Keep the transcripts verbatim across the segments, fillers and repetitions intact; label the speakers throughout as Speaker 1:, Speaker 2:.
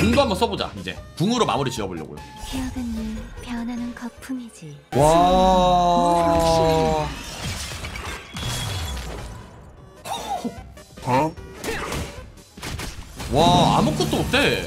Speaker 1: 궁도 한번 써보자. 이제 궁으로 마무리 지어보려고요.
Speaker 2: 기억은 변하는 거품이지.
Speaker 1: 와.
Speaker 3: 어?
Speaker 1: 와, 아무것도 없대.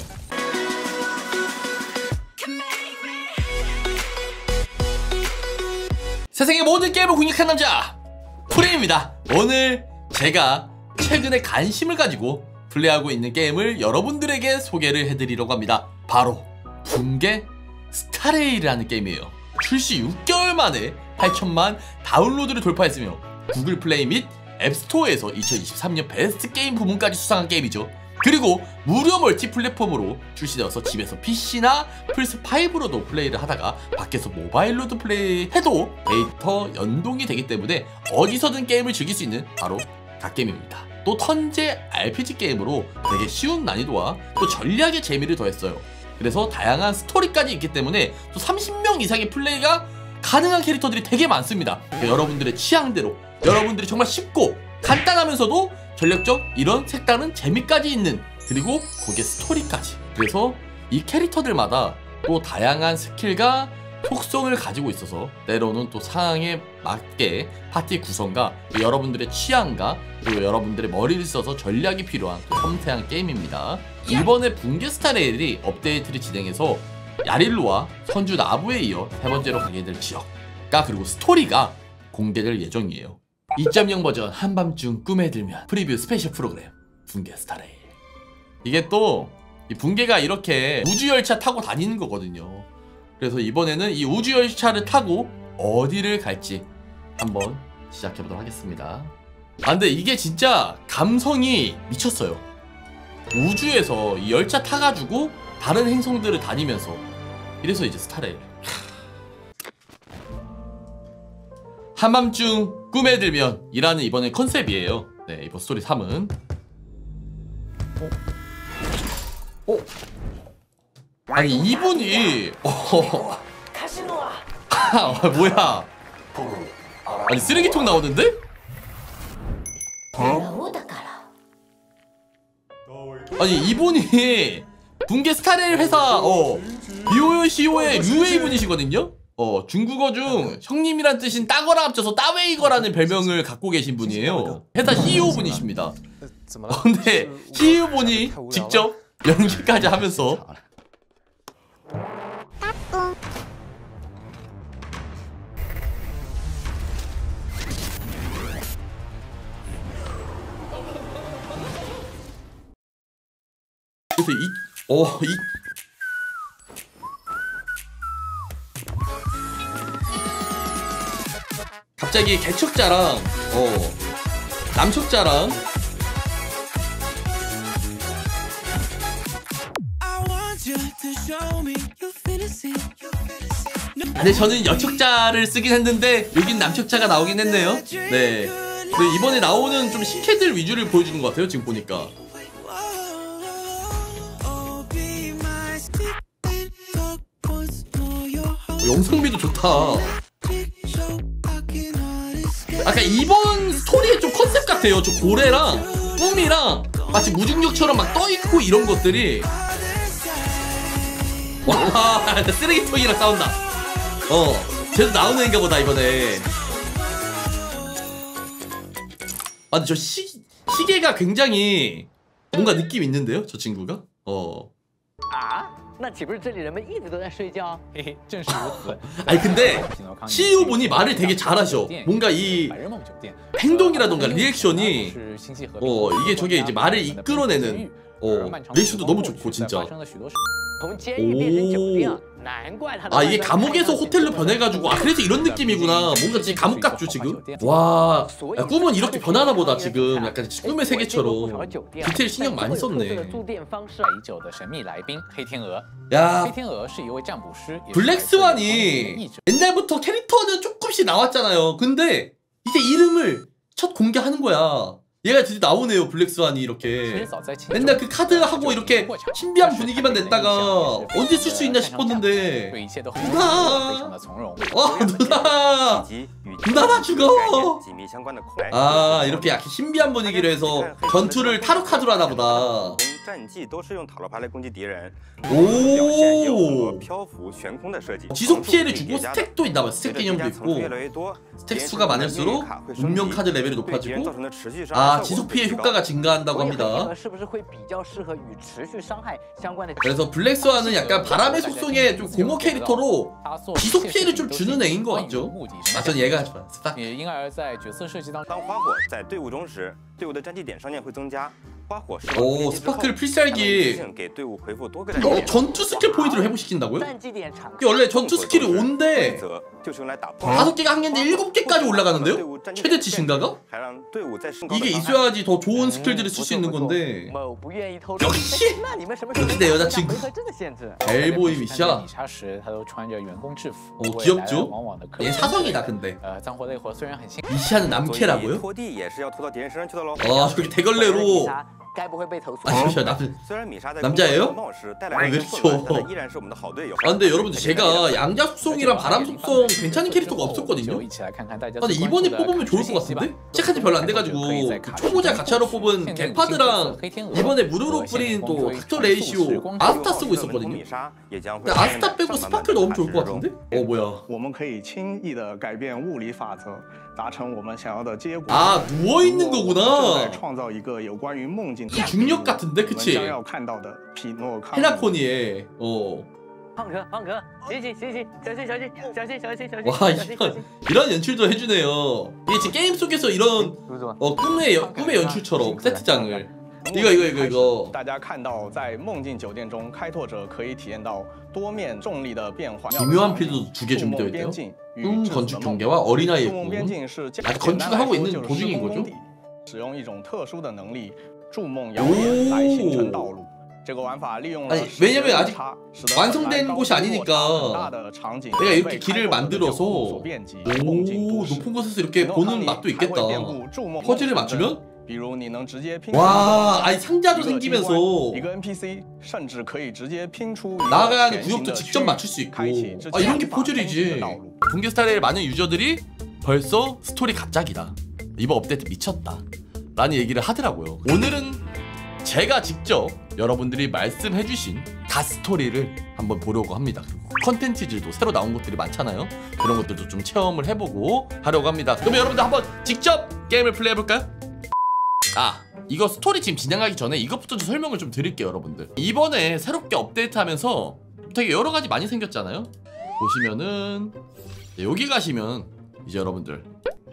Speaker 1: 세상의 모든 게임을 공략한 남자 프레임입니다. 오늘 제가 최근에 관심을 가지고 플레이하고 있는 게임을 여러분들에게 소개를 해드리려고 합니다. 바로 붕괴 스타레일이라는 게임이에요. 출시 육 개월 만에 팔천만 다운로드를 돌파했으며 구글 플레이 및 앱스토어에서 이천이십삼 년 베스트 게임 부문까지 수상한 게임이죠. 그리고 무료 멀티 플랫폼으로 출시되어서 집에서 피씨나 플스 파이브로도 플레이를 하다가 밖에서 모바일로도 플레이해도 데이터 연동이 되기 때문에 어디서든 게임을 즐길 수 있는 바로 갓게임입니다. 또 턴제 알피지 게임으로 되게 쉬운 난이도와 또 전략의 재미를 더했어요. 그래서 다양한 스토리까지 있기 때문에 또 삼십 명 이상의 플레이가 가능한 캐릭터들이 되게 많습니다. 그러니까 여러분들의 취향대로 여러분들이 정말 쉽고 간단하면서도 전략적 이런 색다른 재미까지 있는, 그리고 거기에 스토리까지. 그래서 이 캐릭터들마다 또 다양한 스킬과 속성을 가지고 있어서 때로는 또 상황에 맞게 파티 구성과 여러분들의 취향과 그리고 여러분들의 머리를 써서 전략이 필요한 또 섬세한 게임입니다. 이번에 붕괴 스타레일이 업데이트를 진행해서 야릴로와 선주 나부에 이어 세 번째로 가게 될 지역과 그리고 스토리가 공개될 예정이에요. 이 점 영 버전 한밤중 꿈에 들면 프리뷰 스페셜 프로그램 붕괴 스타레일. 이게 또 이 붕괴가 이렇게 우주열차 타고 다니는 거거든요. 그래서 이번에는 이 우주열차를 타고 어디를 갈지 한번 시작해보도록 하겠습니다. 아 근데 이게 진짜 감성이 미쳤어요. 우주에서 이 열차 타가지고 다른 행성들을 다니면서, 이래서 이제 스타레일. 한밤중 꿈에 들면 이라는 이번에 컨셉이에요. 네, 이번 스토리 삼은 어? 어? 아니 이분이 어... 아 뭐야, 아니 쓰레기통 나오는데? 어? 아니 이분이 붕괴 스타레일 회사 어 비오요 씨오의 류웨이 분이시거든요? 어 중국어 중 형님이란 뜻인 따거라 합쳐서 따웨이거라는 별명을 갖고 계신 분이에요. 회사 씨이오 분이십니다. 어, 근데 씨이오 분이 직접 연기까지 하면서 그래서 이 어 이 갑자기 개척자랑 어 남척자랑 근데 저는 여척자를 쓰긴 했는데 여긴 남척자가 나오긴 했네요. 네. 근데 이번에 나오는 좀 신캐들 위주를 보여주는 것 같아요 지금 보니까. 영상미도 좋다. 아까 이번 스토리의 좀 컨셉 같아요. 저 고래랑 뿜이랑 마치 무중력처럼 막 떠있고 이런 것들이. 와 쓰레기통이랑 싸운다. 어 쟤도 나오는 애인가 보다 이번에. 아 근데 저 시, 시계가 굉장히 뭔가 느낌 있는데요 저 친구가. 어 아니 근데 씨이오 분이 말을 되게 잘하셔. 뭔가 이 행동이라던가 리액션이 어 이게 저게 이제 말을 이끌어내는 어 리액션도 너무 좋고 진짜. 오. 아 이게 감옥에서 호텔로 변해가지고 아 그래서 이런 느낌이구나. 뭔가 지금 감옥 같죠 지금. 와 야, 꿈은 이렇게 변하나 보다 지금. 약간 꿈의 세계처럼 디테일 신경 많이 썼네. 야 블랙스완이 옛날부터 캐릭터는 조금씩 나왔잖아요. 근데 이제 이름을 첫 공개하는 거야. 얘가 드디어 나오네요. 블랙스완이 이렇게. 맨날 그 카드하고 이렇게 신비한 분위기만 냈다가 언제 쓸 수 있나 싶었는데. 누나! 와 누나! 누나 나 죽어! 아 이렇게 약간 신비한 분위기로 해서 전투를 타로 카드로 하나보다.
Speaker 3: 战技都是用塔罗牌来攻击敌人。
Speaker 1: 오
Speaker 3: 漂浮悬空的设计，
Speaker 1: 지속 피해를 주고 스택도 있나봐. 스택 개념도 있고 스택 수가 많을수록 운명 카드 레벨이 높아지고 아 지속 피해 효과가 증가한다고 합니다. 그래서 블랙스완은 약간 바람의 속성의 좀 공허 캐릭터로 지속 피해를 좀 주는 애인 것 같죠? 아 전 얘가 좋아요. 스팍.
Speaker 3: 当花火在队伍中时，队伍的战绩点上限会增加。
Speaker 1: 오 스파클 필살기 어, 전투 스킬 포인트로 회복시킨다고요? 이게 원래 전투 스킬이 오인데 다섯 개가 한 개인데 일곱 개까지 올라가는데요? 최대치 증가가? 이게 있어야지 더 좋은 스킬들을 쓸 수 있는 건데 역시! 역시 내 여자친구 벨보이 미샤 어 귀엽죠? 얘 사성이다 근데 미샤는 남캐라고요? 아 저기 대걸레로 아 잠시만 남, 남자예요? 아, 왜 이렇죠? 아 근데 여러분들 제가 양자 속성이랑 바람 속성 괜찮은 캐릭터가 없었거든요? 아 근데 이번에 뽑으면 좋을 것 같은데? 시작한 지 별로 안 돼가지고 그 초보자 가차로 뽑은 개파드랑 이번에 무료로 뿌린 또 닥터 레이시오 아스타 쓰고 있었거든요? 근데 아스타 빼고 스파클 넣으면 좋을 것 같은데? 어 뭐야 아 누워있는 거구나 중력 같은데 그치? 헤라코니에 어 와 이런, 이런 연출도 해주네요. 이게 지금 게임 속에서 이런 어 꿈의, 여, 꿈의 연출처럼 세트장을 이거 이거 이거 이거 기묘한 필드도 두 개 준비되어 있대요. 꿈 건축 경계와 어린아이의 꿈 아직 건축하고 있는 도중인 거죠? 오 아니 왜냐면 아직 완성된 곳이 아니니까 내가 이렇게 길을 만들어서 오 높은 곳에서 이렇게 보는 맛도 있겠다. 퍼즐을 맞추면? 와 아니 상자도 생기면서 나가야 하는 구역도 직접 맞출 수 있고 아 이런 게 퍼즐이지. 붕괴 스타일의 많은 유저들이 벌써 스토리 갑작이다 이번 업데이트 미쳤다 라는 얘기를 하더라고요. 오늘은 제가 직접 여러분들이 말씀해주신 갓스토리를 한번 보려고 합니다. 컨텐츠들도 새로 나온 것들이 많잖아요. 그런 것들도 좀 체험을 해보고 하려고 합니다. 그러면 여러분들 한번 직접 게임을 플레이해볼까요? 아 이거 스토리 지금 진행하기 전에 이것부터 좀 설명을 좀 드릴게요. 여러분들 이번에 새롭게 업데이트하면서 되게 여러가지 많이 생겼잖아요. 보시면은 여기 가시면 이제 여러분들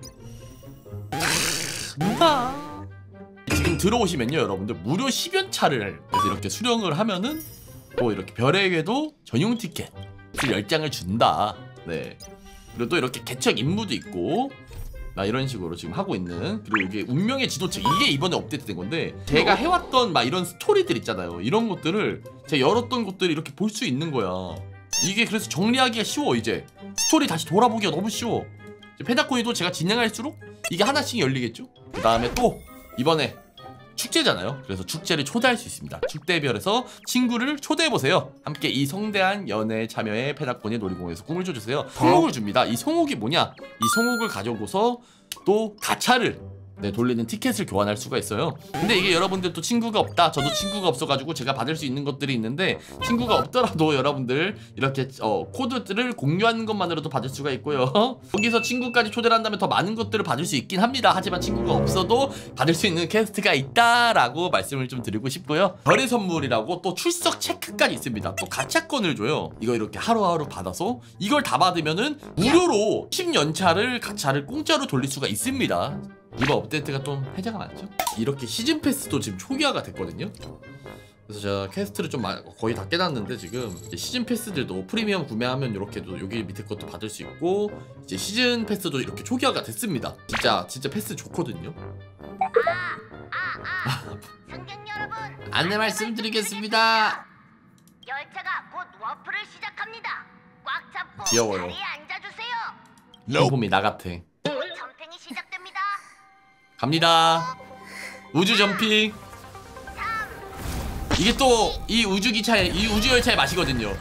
Speaker 1: 뭔가 지금 들어오시면요 여러분들 무료 십 연차를 그래서 이렇게 수령을 하면은 또 이렇게 별에게도 전용 티켓 열 장을 준다. 네 그리고 또 이렇게 개척 임무도 있고 나 이런 식으로 지금 하고 있는 그리고 이게 운명의 지도책 이게 이번에 업데이트 된 건데 제가 해왔던 막 이런 스토리들 있잖아요. 이런 것들을 제가 열었던 것들을 이렇게 볼 수 있는 거야. 이게 그래서 정리하기가 쉬워. 이제 스토리 다시 돌아보기가 너무 쉬워. 페다코니도 제가 진행할수록 이게 하나씩 열리겠죠. 그 다음에 또 이번에 축제잖아요. 그래서 축제를 초대할 수 있습니다. 축대별에서 친구를 초대해보세요. 함께 이 성대한 연애 참여에 페다코니 놀이공원에서 꿈을 줘주세요. 송옥을 줍니다. 이 송옥이 뭐냐, 이 송옥을 가져오고서 또 가차를 네, 돌리는 티켓을 교환할 수가 있어요. 근데 이게 여러분들 또 친구가 없다, 저도 친구가 없어가지고 제가 받을 수 있는 것들이 있는데, 친구가 없더라도 여러분들 이렇게 어, 코드들을 공유하는 것만으로도 받을 수가 있고요. 여기서 친구까지 초대를 한다면 더 많은 것들을 받을 수 있긴 합니다. 하지만 친구가 없어도 받을 수 있는 퀘스트가 있다라고 말씀을 좀 드리고 싶고요. 별의 선물이라고 또 출석 체크까지 있습니다. 또 가차권을 줘요. 이거 이렇게 하루하루 받아서 이걸 다 받으면은 무료로 십 연차를 가차를 공짜로 돌릴 수가 있습니다. 이번 업데이트가 좀 혜자가 많죠? 이렇게 시즌 패스도 지금 초기화가 됐거든요? 그래서 제가 퀘스트를 좀 거의 다 깨놨는데, 지금 이제 시즌 패스들도 프리미엄 구매하면 이렇게도 여기 밑에 것도 받을 수 있고, 이제 시즌 패스도 이렇게 초기화가 됐습니다. 진짜 진짜 패스 좋거든요.
Speaker 4: 아, 아, 승객 여러분,
Speaker 1: 안내 말씀드리겠습니다.
Speaker 4: 열차가 곧 워프를 시작합니다. 꽉 잡고
Speaker 1: 귀여워요.
Speaker 4: 자리에 앉아주세요.
Speaker 1: 폼이 나 같아.
Speaker 4: 점핑이 시작됩니다.
Speaker 1: 갑니다. 우주 점핑. 이게 또 이 우주 기차의 이 우주 열차의 맛이거든요.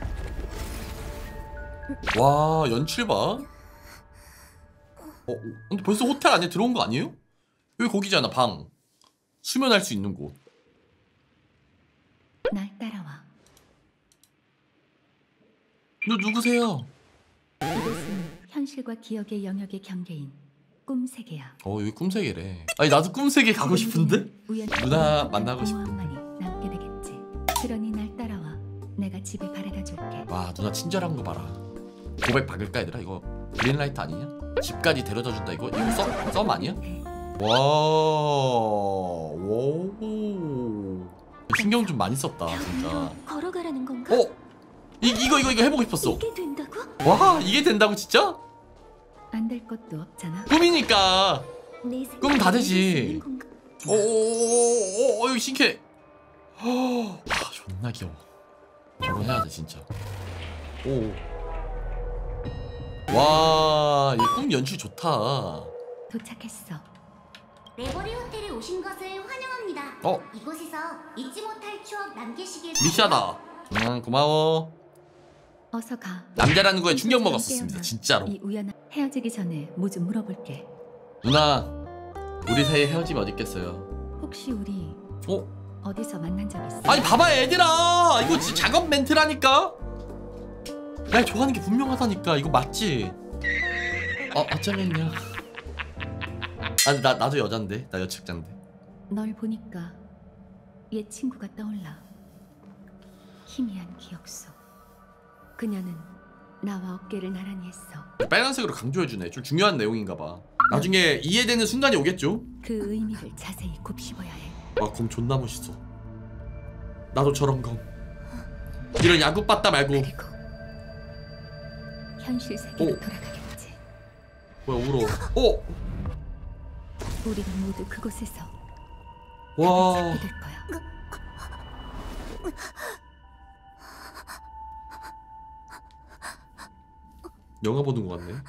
Speaker 1: 와, 연출 봐. 어, 근데 벌써 호텔 안에 들어온 거 아니에요? 여기 거기잖아, 방. 수면할 수 있는 곳.
Speaker 2: 날 따라와.
Speaker 1: 너 누구세요?
Speaker 2: 이곳은 현실과 기억의 영역의 경계인 꿈세계야.
Speaker 1: 어 여기 꿈세계래. 아니 나도 꿈세계 가고 싶은데? 누나 만나고 싶어.
Speaker 2: 공허함만이 남게 되겠지. 그러니 날 따라와. 내가 집에 바래다 줄게.
Speaker 1: 와 누나 친절한 거 봐라. 고백 박을까 얘들아? 이거 그린라이트 아니냐? 집까지 데려다 준다 이거? 이거 썸? 썸 아니야? 와, 오. 신경 좀 많이 썼다 진짜.
Speaker 2: 걸어가라는 건가?
Speaker 1: 어? 이, 이거 이거 이거 해보고 싶었어.
Speaker 2: 이게 된다고?
Speaker 1: 와 이게 된다고 진짜?
Speaker 2: 안 될 것도 없잖아.
Speaker 1: 꿈이니까.
Speaker 2: 내
Speaker 1: 꿈은 다 되지.
Speaker 2: 생각이 있는 건가?
Speaker 1: 오오오오 여기 신기해. 와 존나 귀여워. 결혼해야 돼 진짜. 오. 와, 이 꿈 연출 좋다.
Speaker 2: 도착했어.
Speaker 4: 레버리 호텔에 오신 것을 환영합니다.
Speaker 1: 어?
Speaker 4: 이곳에서 잊지 못할 추억 남기시길
Speaker 1: 미샤다. 응 고마워.
Speaker 2: 어서 가.
Speaker 1: 남자라는 거에 충격 먹었었습니다 진짜로.
Speaker 2: 이 우연한 헤어지기 전에 뭐 좀 물어볼게.
Speaker 1: 누나 우리 사이에 헤어지면 어딨겠어요.
Speaker 2: 혹시 우리
Speaker 1: 어?
Speaker 2: 어디서 만난 적 있어?
Speaker 1: 아니 봐봐 얘들아 이거 진짜 작업 멘트라니까. 날 좋아하는 게 분명하다니까. 이거 맞지? 어 어쩌면요. 아니 나, 나도 여잔데. 나 여측자인데.
Speaker 2: 널 보니까 옛 친구가 떠올라. 희미한 기억 속. 그녀는 나와 어깨를 나란히 했어.
Speaker 1: 빨간색으로 강조해주네. 좀 중요한 내용인가봐. 나중에 이해되는 순간이 오겠죠?
Speaker 2: 그 의미를 자세히 곱씹어야 해.
Speaker 1: 아 검 존나 멋있어. 나도 저런 검. 이런 야구 빠따 말고.
Speaker 2: 그리고 현실 세계로
Speaker 1: 오.
Speaker 2: 돌아가겠지.
Speaker 1: 뭐야 울어. 어?
Speaker 2: 우리가 모두 그곳에서
Speaker 1: 와.
Speaker 2: 찾게 될 거야.
Speaker 1: 영화 보는 것 같네.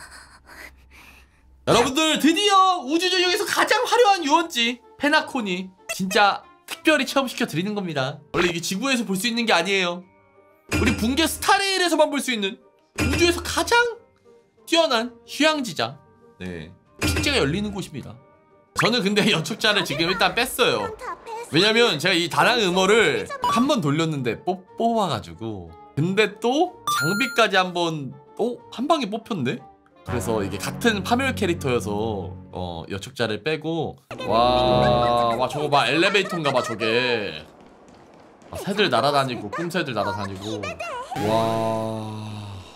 Speaker 1: 여러분들 드디어 우주전역에서 가장 화려한 유원지 페나콘이 진짜 특별히 체험시켜 드리는 겁니다. 원래 이게 지구에서 볼 수 있는 게 아니에요. 우리 붕괴 스타레일에서만 볼 수 있는 우주에서 가장 뛰어난 휴양지장. 네, 축제가 열리는 곳입니다. 저는 근데 연축자를 지금 일단 뺐어요. 왜냐면 제가 이 다낭 음어를 한 번 돌렸는데 뽑, 뽑아가지고 근데 또 장비까지 한번 어? 한 방에 뽑혔네? 그래서 이게 같은 파멸 캐릭터여서 어 여축자를 빼고 와, 와 저거 봐 엘리베이터인가 봐 저게. 아, 새들 날아다니고 꿈새들 날아다니고 와.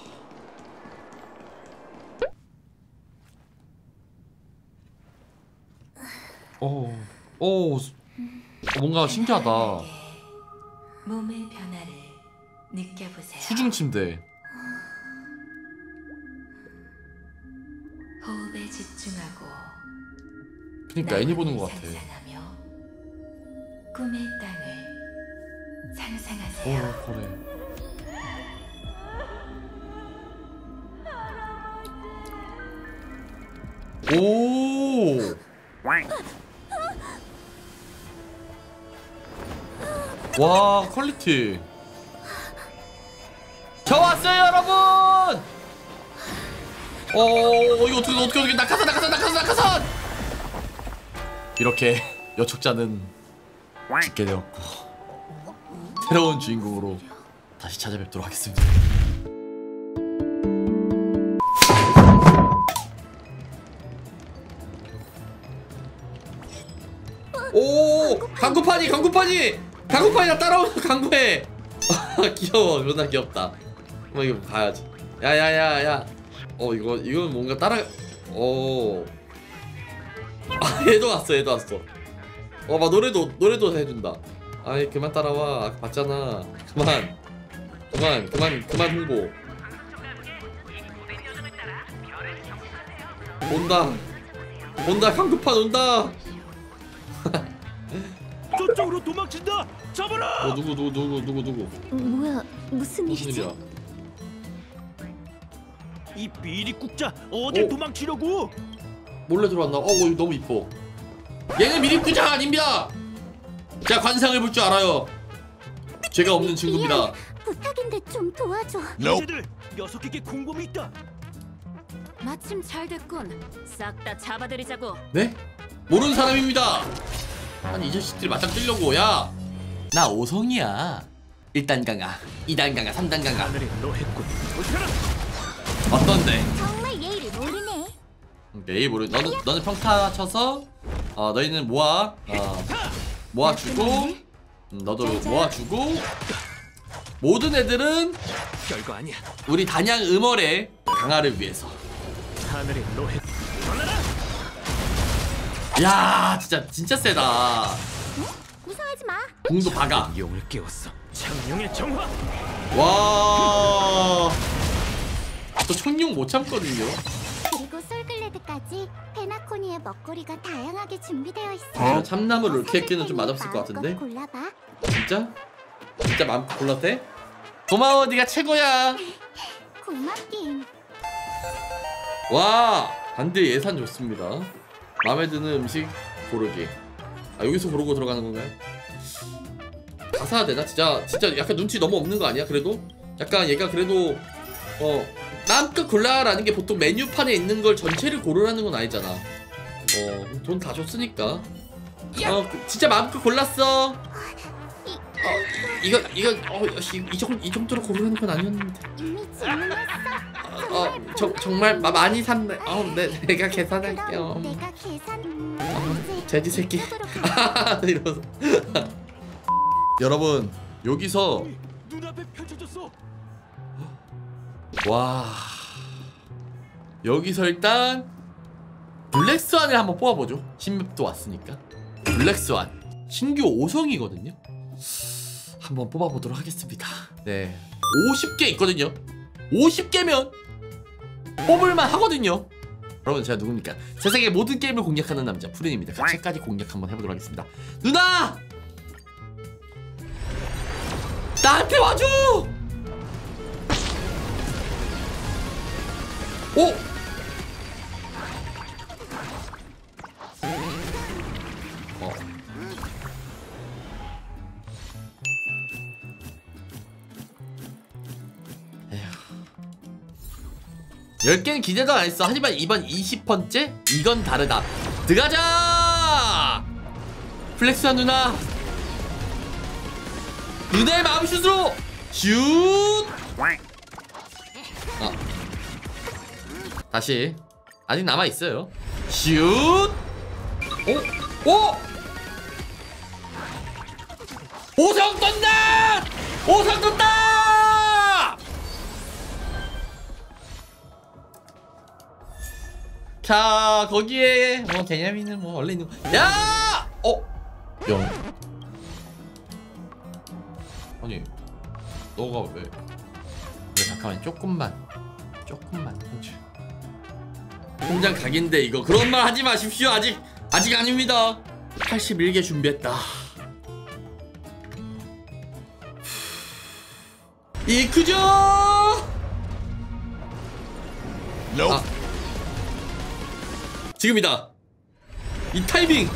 Speaker 1: 오, 오, 뭔가 신기하다.
Speaker 5: 몸의 변화를 느껴보세요.
Speaker 1: 수중 침대.
Speaker 5: 호흡에 집중하고
Speaker 1: 그러니까 애니 보는 것 같아.
Speaker 5: 상상하며 꿈의 땅을 상상하세요.
Speaker 1: 오, 그래. 오. 와 퀄리티. 저 왔어요 여러분. 어 이거 어떻게 어떻게 어떻게 낙하산 낙하산 낙하산 낙하산. 이렇게 여축자는 죽게 되었고 새로운 주인공으로 다시 찾아뵙도록 하겠습니다. 오 강구파니 강구파니 강구파니 나 따라오는 강구해. 아 귀여워. 존나 귀엽다. 어 이거 봐야지. 야야야야. 어 이거 이건 뭔가 따라. 오. 아 얘도 왔어 얘도 왔어. 어 막 노래도 노래도 해준다. 아이 그만 따라와. 아까 봤잖아. 그만 그만 그만 그만 홍보. 온다 온다 강구판 온다.
Speaker 6: 저쪽으로 도망친다! 잡아라!
Speaker 1: 어 누구 누구 누구 누구 누구
Speaker 2: 뭐야? 무슨
Speaker 1: 무슨
Speaker 2: 일이지?
Speaker 1: 일이야?
Speaker 6: 이 비리국자 어딜
Speaker 1: 오.
Speaker 6: 도망치려고?
Speaker 1: 몰래 들어왔나? 어 이거 너무 이뻐. 얘는 미립구장 아닙니다. 제가 관상을 볼 줄 알아요. 죄가 없는 친구입니다.
Speaker 4: 부탁인데 좀 도와줘.
Speaker 6: 이제들 녀석에게 공범이 있다.
Speaker 5: 마침 잘 됐군. 싹 다 잡아들이자고.
Speaker 1: 네? 모르는 사람입니다. 아니 이 자식들이 맞짱 뜨려고. 야! 나 오성이야. 일 단 강화, 이 단 강화, 삼 단 강화.
Speaker 6: 하늘이 노했군. 오셔라.
Speaker 1: 어떤데?
Speaker 4: 정말 예의를 모르네.
Speaker 1: 내일 모르. 너는 너는 평타 쳐서 어 너희는 모아 어 모아주고 음, 너도 모아주고 모든 애들은
Speaker 6: 별거 아니야.
Speaker 1: 우리 단양 음월의 강화를 위해서.
Speaker 6: 하늘이 노했. 전하라.
Speaker 1: 야 진짜 진짜 세다.
Speaker 4: 무서워하지 마.
Speaker 1: 궁도 박아.
Speaker 6: 용을 깨웠어. 창룡의 정화.
Speaker 1: 와. 저 청룡 못 참거든요.
Speaker 4: 그리고 솔글레드까지 페나코니의 먹거리가 다양하게 준비되어 있어.
Speaker 1: 어? 참나무를 이렇게 했기는 좀 맛없을 것 같은데.
Speaker 4: 골라봐.
Speaker 1: 진짜? 진짜 마음껏 골랐대? 고마워, 네가 최고야.
Speaker 4: 고맙긴.
Speaker 1: 와, 반대 예산 좋습니다. 마음에 드는 음식 고르기. 아, 여기서 고르고 들어가는 건가요? 다 사야 되나? 진짜 진짜 약간 눈치 너무 없는 거 아니야? 그래도 약간 얘가 그래도 어 마음껏 골라라는 게 보통 메뉴판에 있는 걸 전체를 고르라는 건 아니잖아. 어 돈 다 줬으니까. 어 진짜 마음껏 골랐어. 어 이거 이거 어이 정도 이 정도로 고르라는 건 아니었는데.
Speaker 4: 이미 질문했어.
Speaker 1: 어 정 정말 마, 많이 샀네. 어 네, 내가 계산할게요.
Speaker 4: 그럼 내가 계산.
Speaker 1: 어, 돼지 새끼.
Speaker 4: 이쪽으로 가.
Speaker 1: 이러면서. 여러분 여기서
Speaker 6: 눈앞에 펼쳐졌어.
Speaker 1: 와 여기서 일단 블랙스완을 한번 뽑아보죠. 신맵도 왔으니까. 블랙스완 신규 오 성이거든요. 한번 뽑아보도록 하겠습니다. 네 오십 개 있거든요. 오십 개면 뽑을만 하거든요. 여러분 제가 누굽니까? 세상의 모든 게임을 공략하는 남자 푸른입니다. 가채까지 공략 한번 해보도록 하겠습니다. 누나! 나한테 와줘! 오! 어. 에휴. 열 개는 기대도 안 했어. 하지만 이번 이십 번째? 이건 다르다. 들어가자! 플렉스한 누나! 누나의 마음슛으로! 슛! 아. 다시. 아직 남아있어요. 슛! 오! 오! 오성 떴다! 오성 떴다! 자, 거기에 뭐 개념이는 뭐 원래 있는 거. 야! 어? 영. 아니, 너가 왜? 그래, 잠깐만, 조금만, 조금만 해줘. 통장 각인데 이거 그런 말 하지 마십시오. 아직 아직 아닙니다. 팔십일 개 준비했다. 이크죠.
Speaker 3: No.
Speaker 1: 아. 지금이다. 이 타이밍.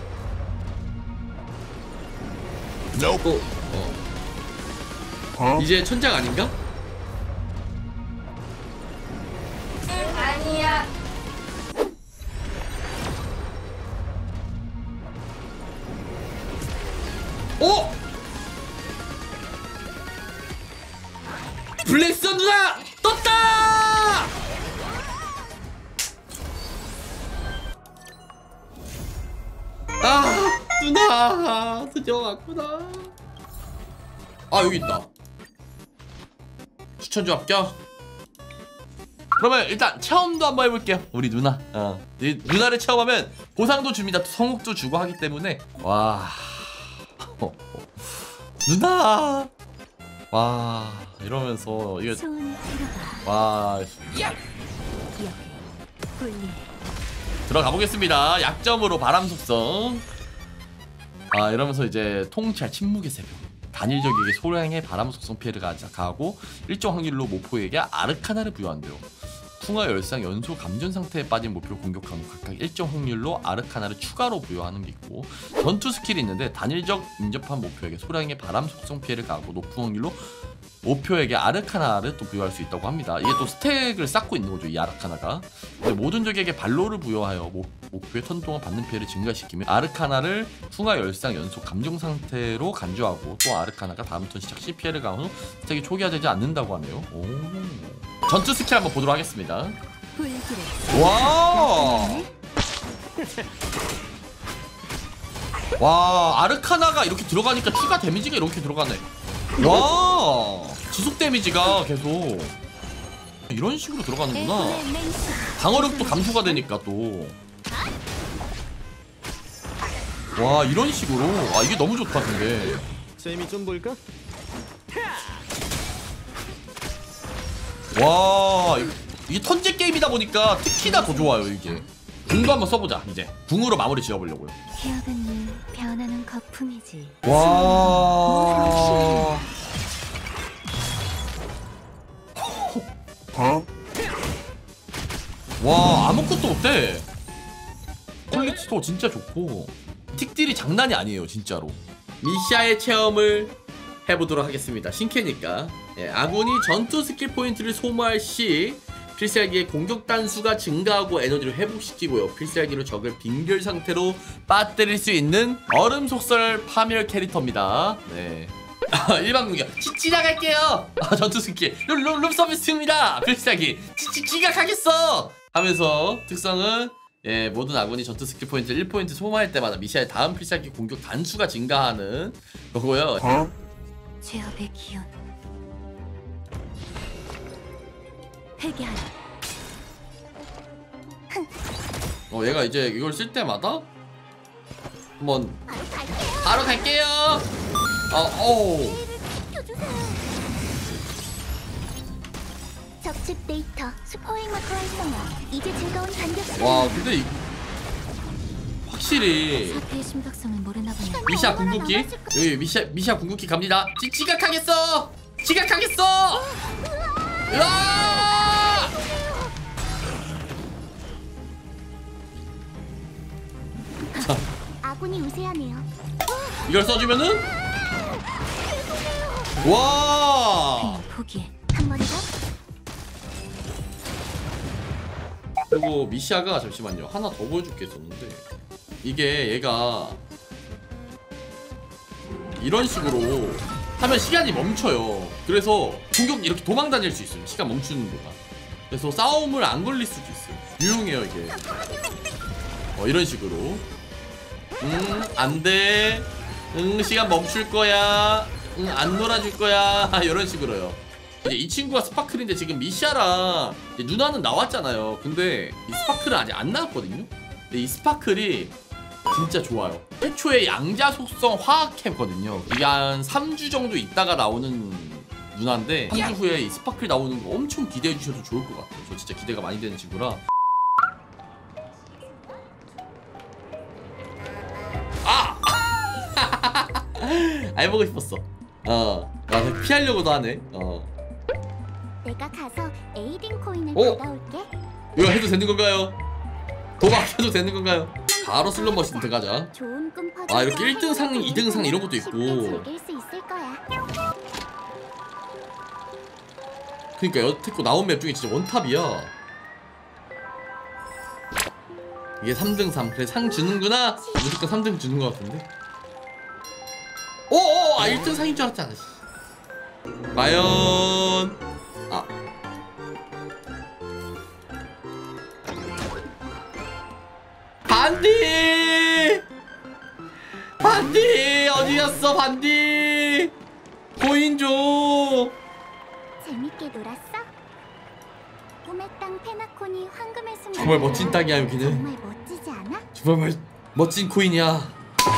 Speaker 3: No.
Speaker 1: 어, 어. 이제 천장 아닌가?
Speaker 5: 아니야.
Speaker 1: 오! 블랙선 누나 떴다! 아 누나 드디어 왔구나. 아 여기 있다. 추천주 합격. 그러면 일단 체험도 한번 해볼게요. 우리 누나 어. 이 누나를 체험하면 보상도 줍니다. 성욱도 주고 하기 때문에. 와 어, 어. 누나 와 이러면서 이거
Speaker 2: 손 들어봐.
Speaker 1: 와
Speaker 2: 여기 굴리.
Speaker 1: 들어가 보겠습니다. 약점으로 바람 속성. 아 이러면서 이제 통찰 침묵의 새벽. 단일적에게 소량의 바람 속성 피해를 가하고 일정 확률로 모포에게 아르카나를 부여한대요. 풍화 열상 연소 감전 상태에 빠진 목표를 공격한 후 각각 일정 확률로 아르카나를 추가로 부여하는 게 있고, 전투 스킬이 있는데 단일적 인접한 목표에게 소량의 바람 속성 피해를 가하고 높은 확률로 목표에게 아르카나를 또 부여할 수 있다고 합니다. 이게 또 스택을 쌓고 있는 거죠, 이 아르카나가. 근데 모든 적에게 발로를 부여하여 목, 목표의 턴 동안 받는 피해를 증가시키며 아르카나를 흉화 열상 연속 감정 상태로 간주하고, 또 아르카나가 다음 턴 시작 시 피해를 가한 후 스택이 초기화되지 않는다고 하네요. 오. 전투 스킬 한번 보도록 하겠습니다.
Speaker 2: 불길에
Speaker 1: 와! 와, 아르카나가 이렇게 들어가니까 추가 데미지가 이렇게 들어가네. 와, 지속 데미지가 계속 이런 식으로 들어가는구나. 방어력도 감소가 되니까 또. 와, 이런 식으로. 아, 이게 너무 좋다. 근데
Speaker 6: 재미 좀 볼까?
Speaker 1: 와, 이게 턴제 게임이다 보니까 특히나 더 좋아요. 이게 궁도 한번 써보자. 이제 궁으로 마무리 지어보려고요.
Speaker 2: 기억은 변하는 거품이지.
Speaker 1: 와. 와, 아무것도 못해. 퀄리티도 진짜 좋고 틱딜이 장난이 아니에요, 진짜로. 미샤의 체험을 해보도록 하겠습니다. 신캐니까. 예, 아군이 전투 스킬 포인트를 소모할 시 필살기의 공격 단수가 증가하고 에너지를 회복시키고요. 필살기로 적을 빙결 상태로 빠뜨릴 수 있는 얼음 속설 파멸 캐릭터입니다. 네. 일반 공격 지나갈게요. 아, 전투 스킬 룸, 룸 서비스입니다. 필살기 지, 지각하겠어 하면서 특성은, 예, 모든 아군이 전투 스킬 포인트 일 포인트 소모할 때마다 미샤의 다음 필살기 공격 단수가 증가하는 거고요.
Speaker 2: 어? 제압의 기운. 회개하라.
Speaker 1: 어, 얘가 이제 이걸 쓸 때마다 한번 바로 갈게요. 어, 오.
Speaker 4: 적집 데이터 스포잉 마크 활성화. 이제 즐거운 반격 시간.
Speaker 1: 와, 근데 이, 확실히
Speaker 2: 사태의 심각성을 모르나 보네.
Speaker 1: 미샤 궁극기, 여기 미샤 미샤 궁극기 갑니다. 지, 지각하겠어. 지각하겠어. 으아! 자,
Speaker 4: 아군이 우세하네요.
Speaker 1: 이걸 써주면은, 와.
Speaker 2: 그냥 포기해.
Speaker 4: 한 번 더.
Speaker 1: 그리고 미샤가, 잠시만요, 하나 더 보여줄 게 있었는데, 이게 얘가 이런 식으로 하면 시간이 멈춰요. 그래서 공격 이렇게 도망 다닐 수 있어요, 시간 멈추는 동안. 그래서 싸움을 안 걸릴 수도 있어요. 유용해요 이게. 어, 이런 식으로. 응, 안돼. 응, 시간 멈출 거야. 응, 안 놀아줄 거야. 이런 식으로요. 이제 이 친구가 스파클인데 지금 미샤랑 이제 누나는 나왔잖아요. 근데 이 스파클은 아직 안 나왔거든요. 근데 이 스파클이 진짜 좋아요. 최초의 양자 속성 화학캠거든요. 이게 한 삼 주 정도 있다가 나오는 누나인데, 삼 주 후에 이 스파클 나오는 거 엄청 기대해 주셔도 좋을 것 같아요. 저 진짜 기대가 많이 되는 친구라. 아! 해보고 싶었어. 어, 아, 피하려고도 하네. 어.
Speaker 4: 내가 가서 에이딩 코인을
Speaker 1: 어?
Speaker 4: 받아올게.
Speaker 1: 이거 해도 되는 건가요? 도박해도 되는 건가요? 바로 슬롯 머신 들어가자.
Speaker 4: 좋은 꿈 퍼.
Speaker 1: 아, 이렇게 일 등 상, 이 등 상 이런 것도 있고.
Speaker 4: 즐길 수 있을 거야.
Speaker 1: 그니까 여태껏 나온 맵 중에 진짜 원탑이야. 이게 삼 등 삼. 그래, 상 주는구나. 무조건 삼 등 주는 것 같은데. 오오, 아, 일 등 상인 줄 알았잖아. 과연. 아, 반디! 반디! 어디였어, 반디! 코인 줘!
Speaker 4: 재밌게 놀았어? 꿈의 땅 페나콘이 황금의 순간.
Speaker 1: 정말 멋진 땅이야, 여기는.
Speaker 4: 정말 멋지지 않아?
Speaker 1: 정말 멋진 코인이야.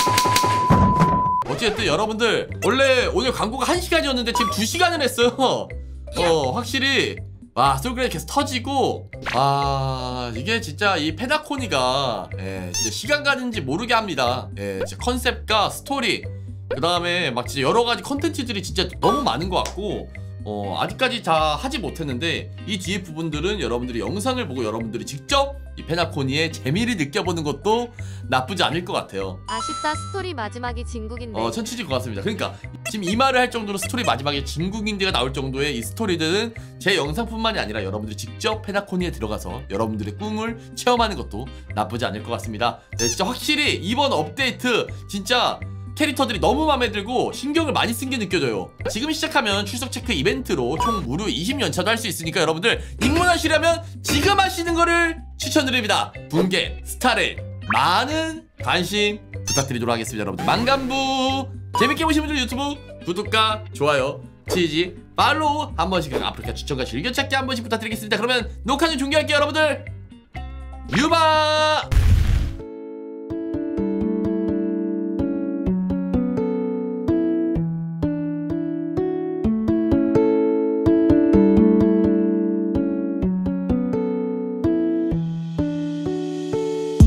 Speaker 1: 어쨌든 여러분들, 원래 오늘 광고가 한 시간이었는데 지금 두 시간을 했어요. 어, 확실히 와, 솔그레이 계속 터지고, 아, 이게 진짜 이 페나코니가, 예, 진짜 시간 가는지 모르게 합니다. 예, 진짜 컨셉과 스토리, 그 다음에 막 진짜 여러 가지 컨텐츠들이 진짜 너무 많은 것 같고, 어, 아직까지 다 하지 못했는데 이 뒤에 부분들은 여러분들이 영상을 보고 여러분들이 직접 이 페나코니의 재미를 느껴보는 것도 나쁘지 않을 것 같아요.
Speaker 7: 아쉽다. 스토리 마지막이 진국인데.
Speaker 1: 어, 천치질 것 같습니다. 그러니까 지금 이 말을 할 정도로 스토리 마지막에 진국인대가 나올 정도의 이 스토리들은 제 영상뿐만이 아니라 여러분들이 직접 페나코니에 들어가서 여러분들의 꿈을 체험하는 것도 나쁘지 않을 것 같습니다. 네, 진짜 확실히 이번 업데이트 진짜 캐릭터들이 너무 마음에 들고 신경을 많이 쓴 게 느껴져요. 지금 시작하면 출석 체크 이벤트로 총 무료 이십 연차도 할 수 있으니까 여러분들 입문하시려면 지금 하시는 거를 추천드립니다. 붕괴 스타를 많은 관심 부탁드리도록 하겠습니다. 여러분들 만감부 재밌게 보신 분들 유튜브 구독과 좋아요 치지 팔로우 한 번씩 아프리카 추천과 즐겨찾기 한 번씩 부탁드리겠습니다. 그러면 녹화는 종료할게요. 여러분들 유바.